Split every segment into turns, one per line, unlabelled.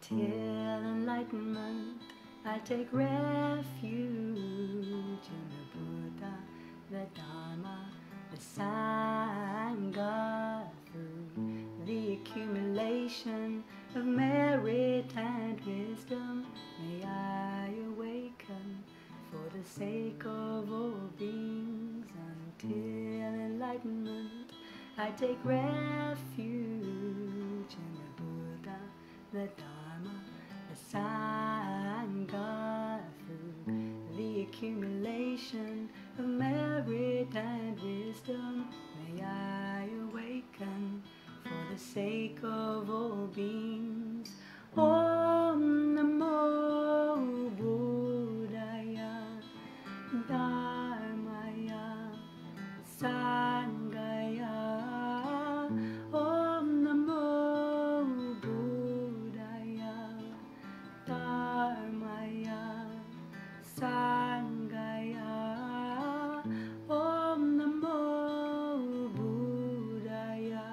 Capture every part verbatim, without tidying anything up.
until enlightenment. I take refuge in the Buddha, the Dharma, the Sangha. Through the accumulation of merit and wisdom, may I awaken for the sake of all beings until enlightenment. I take refuge in the Buddha, the Dharma, the Sangha. Through the accumulation of merit and wisdom, may I awaken for the sake of all beings. Om Namo Bodhaya, Dharmaya, Sanghaya. Om Namo Bodhaya, Dharmaya, Sanghaya. Om Namo Bodhaya,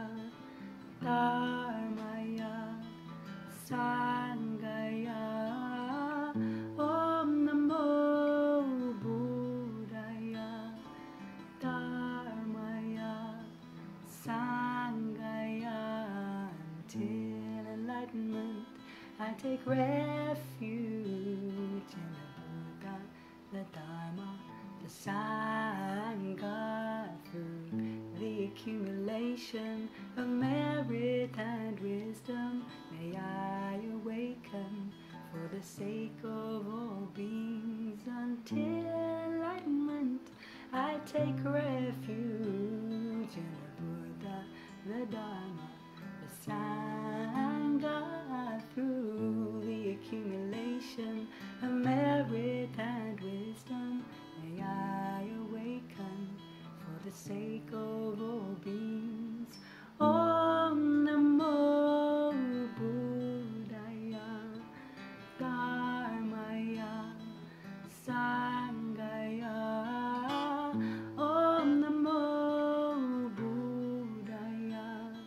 Dharmaya, Sanghaya. Om Namo Bodhaya, Dharmaya, Sanghaya. Until enlightenment, I take refuge in the Buddha, the Dharma, the Sangha. Through the accumulation of merit and wisdom, may I awaken for the sake of all beings until enlightenment. I take refuge in the Buddha, the Dharma, the Sangha. Through the accumulation of merit and wisdom, may I awaken for the sake of all beings. Om Namo Bodhaya, Dharmaya, Sanghaya. Om Namo Bodhaya,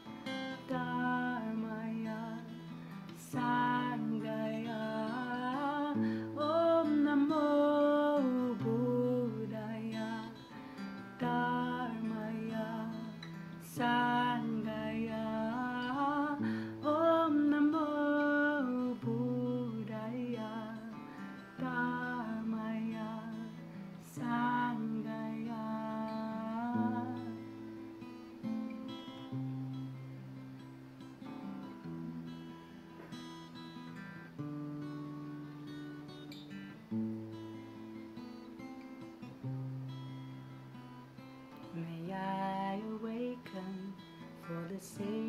Dharmaya, Sanghaya. Om Namo Bodhaya, Dharmaya, Sanghaya. Om Namo Bodhaya, Dharmaya, Sanghaya. May I awaken for the sake